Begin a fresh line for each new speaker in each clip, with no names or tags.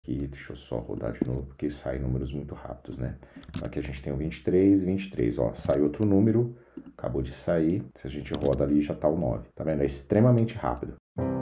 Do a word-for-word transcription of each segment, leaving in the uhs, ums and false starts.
Aqui, deixa eu só rodar de novo, porque sai números muito rápidos, né? Então aqui a gente tem o vinte e três, vinte e três, ó, sai outro número, acabou de sair, se a gente roda ali já tá o nove, tá vendo? É extremamente rápido.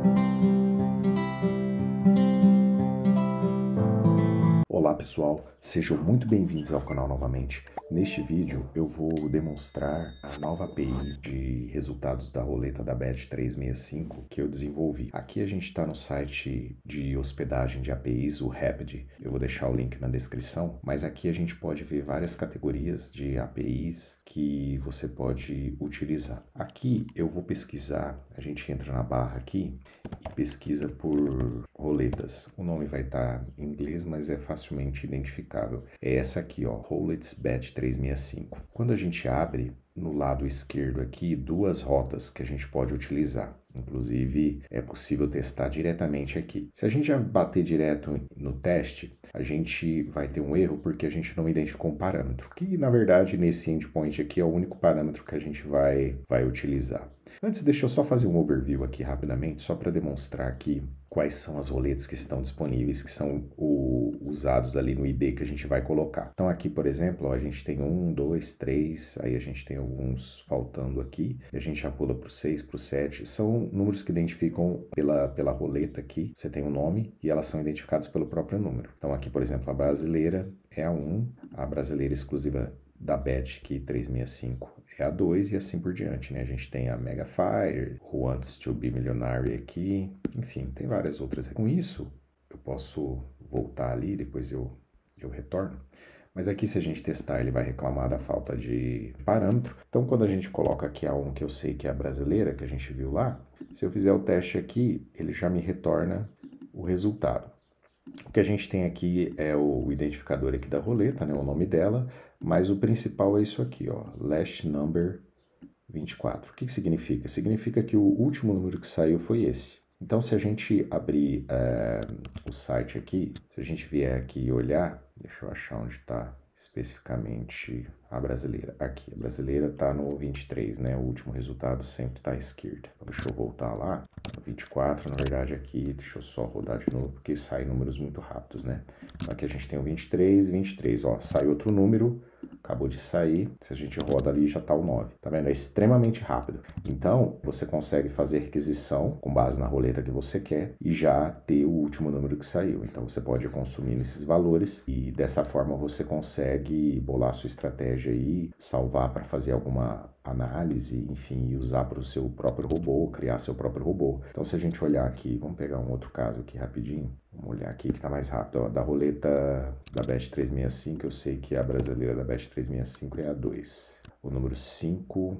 Olá pessoal, sejam muito bem-vindos ao canal novamente. Neste vídeo eu vou demonstrar a nova A P I de resultados da roleta da Bet trezentos e sessenta e cinco que eu desenvolvi. Aqui a gente está no site de hospedagem de A P Is, o Rapid. Eu vou deixar o link na descrição, mas aqui a gente pode ver várias categorias de A P Is que você pode utilizar. Aqui eu vou pesquisar, a gente entra na barra aqui e pesquisa por roletas. O nome vai estar em inglês, mas é facilmente identificável. É essa aqui, ó, Roulets Bet trezentos e sessenta e cinco. Quando a gente abre, no lado esquerdo aqui, duas rotas que a gente pode utilizar. Inclusive, é possível testar diretamente aqui. Se a gente já bater direto no teste, a gente vai ter um erro porque a gente não identificou um parâmetro, que na verdade nesse endpoint aqui é o único parâmetro que a gente vai, vai utilizar. Antes, deixa eu só fazer um overview aqui rapidamente, só para demonstrar aqui quais são as roletas que estão disponíveis, que são o, usados ali no I D que a gente vai colocar. Então aqui, por exemplo, ó, a gente tem um, dois, três, aí a gente tem alguns faltando aqui, e a gente já pula para o seis, para o sete. São números que identificam pela, pela roleta aqui, você tem um nome e elas são identificadas pelo próprio número. Então aqui, por exemplo, a brasileira é a um, a brasileira exclusiva da Bet, que trezentos e sessenta e cinco é a dois e assim por diante, né? A gente tem a Mega Fire, Who Wants to Be Millionaire aqui, enfim, tem várias outras. Com isso, eu posso voltar ali, depois eu, eu retorno. Mas aqui, se a gente testar, ele vai reclamar da falta de parâmetro. Então, quando a gente coloca aqui a um, que eu sei que é a brasileira, que a gente viu lá, se eu fizer o teste aqui, ele já me retorna o resultado. O que a gente tem aqui é o identificador aqui da roleta, né, o nome dela, mas o principal é isso aqui, ó, last number vinte e quatro. O que que significa? Significa que o último número que saiu foi esse. Então, se a gente abrir é, o site aqui, se a gente vier aqui e olhar, deixa eu achar onde está especificamente a brasileira. Aqui, a brasileira está no vinte e três, né? O último resultado sempre está à esquerda. Então, deixa eu voltar lá. vinte e quatro, na verdade, aqui, deixa eu só rodar de novo, porque sai números muito rápidos, né? Então, aqui a gente tem o vinte e três, vinte e três, ó, sai outro número, acabou de sair, se a gente roda ali já tá o nove, tá vendo? É extremamente rápido. Então, você consegue fazer requisição com base na roleta que você quer e já ter o último número que saiu. Então, você pode ir consumindo esses valores e dessa forma você consegue bolar sua estratégia aí, salvar para fazer alguma análise, enfim, e usar para o seu próprio robô, criar seu próprio robô. Então, se a gente olhar aqui, vamos pegar um outro caso aqui rapidinho, vamos olhar aqui que está mais rápido, ó, da roleta da Bet trezentos e sessenta e cinco, eu sei que a brasileira da Bet trezentos e sessenta e cinco é a dois. O número cinco,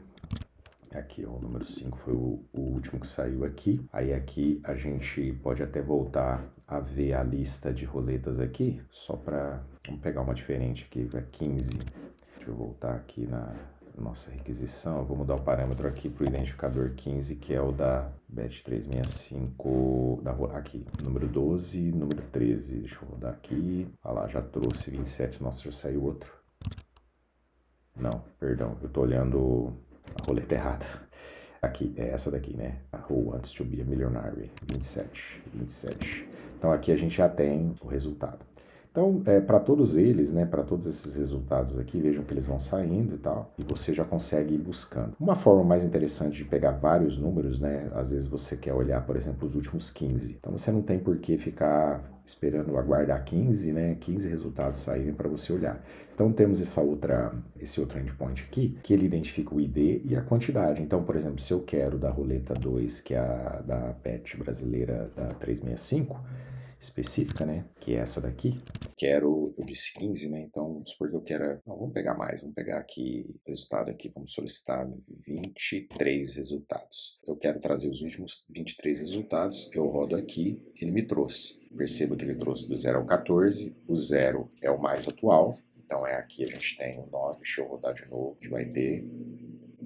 aqui, ó, o número cinco foi o, o último que saiu aqui. Aí aqui a gente pode até voltar a ver a lista de roletas aqui, só para, vamos pegar uma diferente aqui, é quinze. Deixa eu voltar aqui na nossa requisição, eu vou mudar o parâmetro aqui para o identificador quinze, que é o da Bet trezentos e sessenta e cinco, da, aqui, número doze, número treze, deixa eu rodar aqui, olha lá, já trouxe vinte e sete, nossa, já saiu outro. Não, perdão, eu tô olhando a roleta errada. Aqui, é essa daqui, né? A Who Wants to Be a Millionaire, vinte e sete, vinte e sete. Então aqui a gente já tem o resultado. Então, é, para todos eles, né, para todos esses resultados aqui, vejam que eles vão saindo e tal, e você já consegue ir buscando. Uma forma mais interessante de pegar vários números, né, às vezes você quer olhar, por exemplo, os últimos quinze. Então, você não tem por que ficar esperando aguardar quinze, né, quinze resultados saírem para você olhar. Então, temos essa outra, esse outro endpoint aqui, que ele identifica o I D e a quantidade. Então, por exemplo, se eu quero da roleta dois, que é a da Bet brasileira da trezentos e sessenta e cinco, específica, né, que é essa daqui. Quero, eu disse quinze, né, então vamos supor que eu quero, não, vamos pegar mais, vamos pegar aqui, resultado aqui, vamos solicitar vinte e três resultados. Eu quero trazer os últimos vinte e três resultados, eu rodo aqui, ele me trouxe. Perceba que ele trouxe do zero ao quatorze, o zero é o mais atual, então é aqui a gente tem o nove, deixa eu rodar de novo, a gente vai ter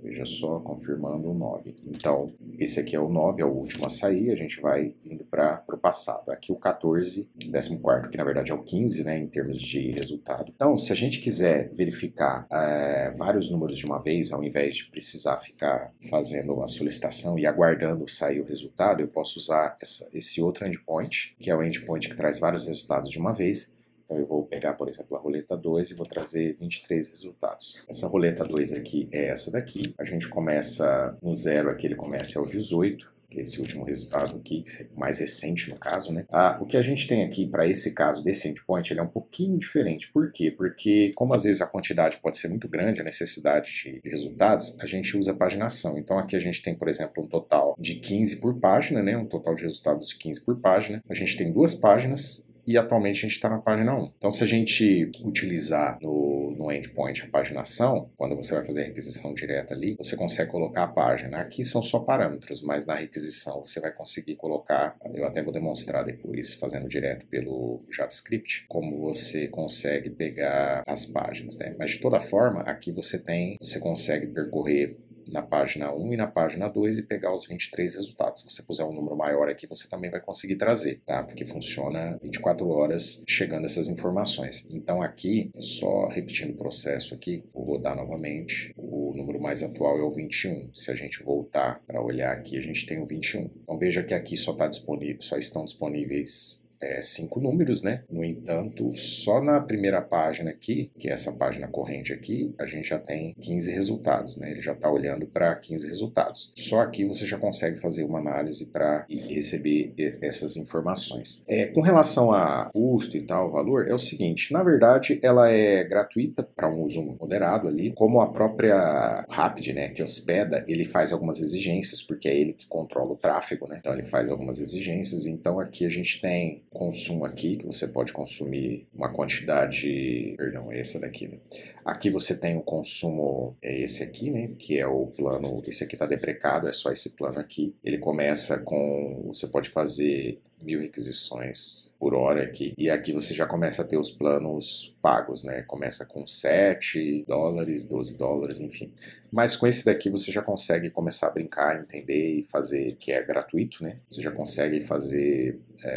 Veja só, confirmando o nove. Então, esse aqui é o nove, é o último a sair, a gente vai indo para o passado. Aqui o quatorze, décimo quarto, que na verdade é o quinze, né, em termos de resultado. Então, se a gente quiser verificar é, vários números de uma vez, ao invés de precisar ficar fazendo a solicitação e aguardando sair o resultado, eu posso usar essa, esse outro endpoint, que é o endpoint que traz vários resultados de uma vez. Então eu vou pegar, por exemplo, a roleta dois e vou trazer vinte e três resultados. Essa roleta dois aqui é essa daqui. A gente começa no zero, aqui ele começa ao dezoito, que é esse último resultado aqui, mais recente no caso, né? Ah, o que a gente tem aqui para esse caso desse endpoint, ele é um pouquinho diferente. Por quê? Porque como às vezes a quantidade pode ser muito grande, a necessidade de, de resultados, a gente usa paginação. Então aqui a gente tem, por exemplo, um total de quinze por página, né? Um total de resultados de quinze por página. A gente tem duas páginas, e atualmente a gente está na página um. Então, se a gente utilizar no, no endpoint a paginação, quando você vai fazer a requisição direta ali, você consegue colocar a página. Aqui são só parâmetros, mas na requisição você vai conseguir colocar, eu até vou demonstrar depois, fazendo direto pelo JavaScript, como você consegue pegar as páginas, né? Mas de toda forma, aqui você tem, você consegue percorrer na página um e na página dois e pegar os vinte e três resultados. Se você puser um número maior aqui, você também vai conseguir trazer, tá? Porque funciona vinte e quatro horas chegando essas informações. Então aqui, só repetindo o processo aqui, vou rodar novamente. O número mais atual é o vinte e um. Se a gente voltar para olhar aqui, a gente tem o vinte e um. Então veja que aqui só, tá disponível, só estão disponíveis É, cinco números, né? No entanto, só na primeira página aqui, que é essa página corrente aqui, a gente já tem quinze resultados, né? Ele já está olhando para quinze resultados. Só aqui você já consegue fazer uma análise para receber essas informações. É, com relação a custo e tal, valor, é o seguinte, na verdade, ela é gratuita para um uso moderado ali, como a própria Rapid, né, que hospeda, ele faz algumas exigências, porque é ele que controla o tráfego, né? Então ele faz algumas exigências, então aqui a gente tem consumo aqui, que você pode consumir uma quantidade, perdão, é essa daqui, né? Aqui você tem o consumo, é esse aqui, né, que é o plano, esse aqui está deprecado, é só esse plano aqui. Ele começa com, você pode fazer mil requisições por hora aqui, e aqui você já começa a ter os planos pagos, né, começa com sete dólares, doze dólares, enfim. Mas com esse daqui você já consegue começar a brincar, entender e fazer, que é gratuito, né, você já consegue fazer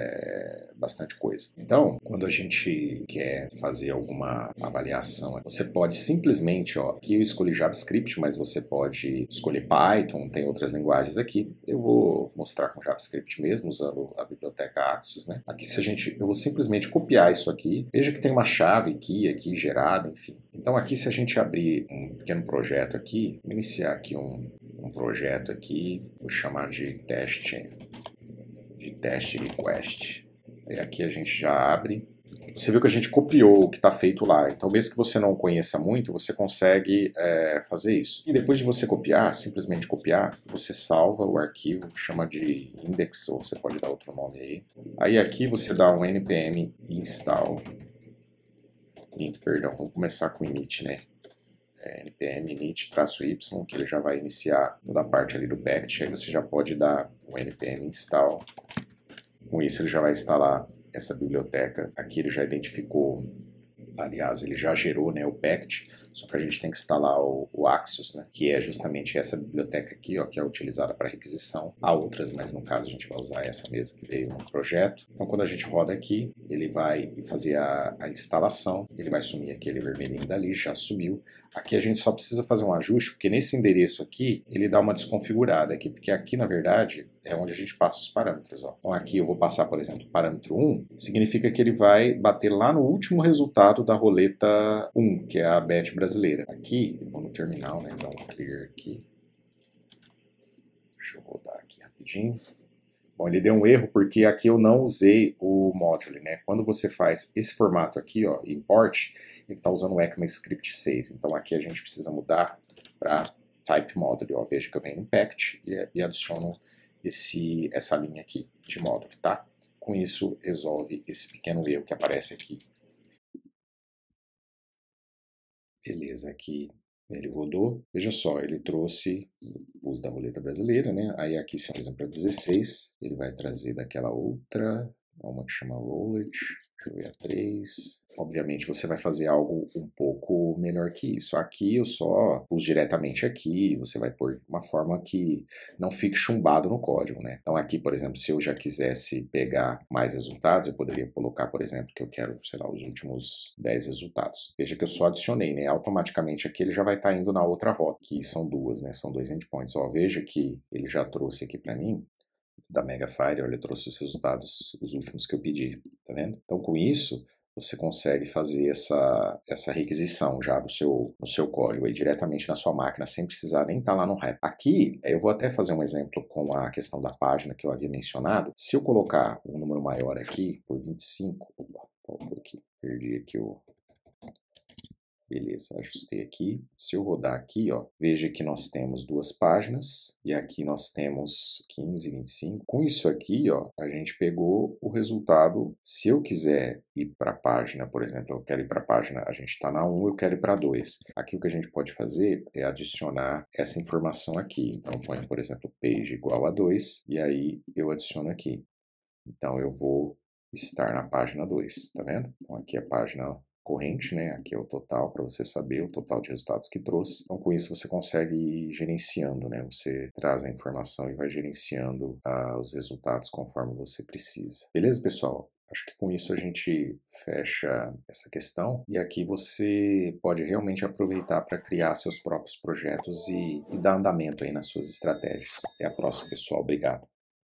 é, bastante coisa. Então, quando a gente quer fazer alguma avaliação, você pode simplesmente, ó, aqui eu escolhi JavaScript, mas você pode escolher Python, tem outras linguagens aqui. Eu vou mostrar com JavaScript mesmo, usando a biblioteca Axios, né? Aqui se a gente, eu vou simplesmente copiar isso aqui. Veja que tem uma chave key aqui gerada, enfim. Então aqui se a gente abrir um pequeno projeto aqui, vou iniciar aqui um, um projeto aqui, vou chamar de teste, de teste request. E aqui a gente já abre. Você viu que a gente copiou o que está feito lá, então mesmo que você não conheça muito, você consegue é, fazer isso. E depois de você copiar, simplesmente copiar, você salva o arquivo, chama de index, ou você pode dar outro nome aí. Aí aqui você dá um npm install, perdão, vamos começar com init, né? É, npm init-y, que ele já vai iniciar toda a parte ali do package, aí você já pode dar o npm install. Com isso ele já vai instalar essa biblioteca. Aqui ele já identificou, aliás, ele já gerou, né, o package, só que a gente tem que instalar o, o Axios, né, que é justamente essa biblioteca aqui, ó, que é utilizada para requisição. Há outras, mas no caso a gente vai usar essa mesmo que veio no projeto. Então quando a gente roda aqui, ele vai fazer a, a instalação, ele vai sumir aquele vermelhinho dali, já sumiu. Aqui a gente só precisa fazer um ajuste, porque nesse endereço aqui, ele dá uma desconfigurada aqui, porque aqui, na verdade, é onde a gente passa os parâmetros. Ó. Então aqui eu vou passar, por exemplo, parâmetro um, significa que ele vai bater lá no último resultado da roleta um, que é a B E T brasileira. Aqui, eu vou no terminal, né, dar um clear aqui. Deixa eu rodar aqui rapidinho. Bom, ele deu um erro porque aqui eu não usei o module, né? Quando você faz esse formato aqui, ó, import, ele está usando o ECMAScript seis. Então aqui a gente precisa mudar para type module. Ó. Veja que eu venho no package e, e adiciono esse, essa linha aqui de módulo, tá? Com isso resolve esse pequeno erro que aparece aqui. Beleza, aqui ele rodou. Veja só, ele trouxe o uso da roleta brasileira, né? Aí aqui, se por exemplo, para dezesseis, ele vai trazer daquela outra, uma que chama Rollet, deixa eu ver a três. Obviamente você vai fazer algo um pouco pouco melhor que isso. Aqui eu só pus diretamente aqui, você vai pôr de uma forma que não fique chumbado no código, né? Então aqui, por exemplo, se eu já quisesse pegar mais resultados, eu poderia colocar, por exemplo, que eu quero, sei lá, os últimos dez resultados. Veja que eu só adicionei, né? Automaticamente aqui ele já vai estar indo na outra rota, que são duas, né? São dois endpoints. Ó, veja que ele já trouxe aqui para mim, da Megafire, olha, ele trouxe os resultados, os últimos que eu pedi, tá vendo? Então com isso, você consegue fazer essa, essa requisição já do seu, no seu código aí, diretamente na sua máquina, sem precisar nem estar lá no rap. Aqui, eu vou até fazer um exemplo com a questão da página que eu havia mencionado. Se eu colocar um número maior aqui, por vinte e cinco, opa, voltou aqui, perdi aqui o... Beleza, ajustei aqui. Se eu rodar aqui, ó, veja que nós temos duas páginas e aqui nós temos quinze, vinte e cinco. Com isso aqui, ó, a gente pegou o resultado. Se eu quiser ir para a página, por exemplo, eu quero ir para a página, a gente está na um, eu quero ir para dois. Aqui o que a gente pode fazer é adicionar essa informação aqui. Então, eu ponho, por exemplo, page igual a dois e aí eu adiciono aqui. Então, eu vou estar na página dois, tá vendo? Então, aqui é a página corrente, né? Aqui é o total, para você saber o total de resultados que trouxe. Então, com isso, você consegue ir gerenciando, né? Você traz a informação e vai gerenciando uh, os resultados conforme você precisa. Beleza, pessoal? Acho que com isso a gente fecha essa questão e aqui você pode realmente aproveitar para criar seus próprios projetos e, e dar andamento aí nas suas estratégias. Até a próxima, pessoal. Obrigado.